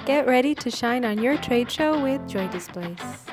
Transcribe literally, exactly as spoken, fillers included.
Get ready to shine on your trade show with Joy Displays.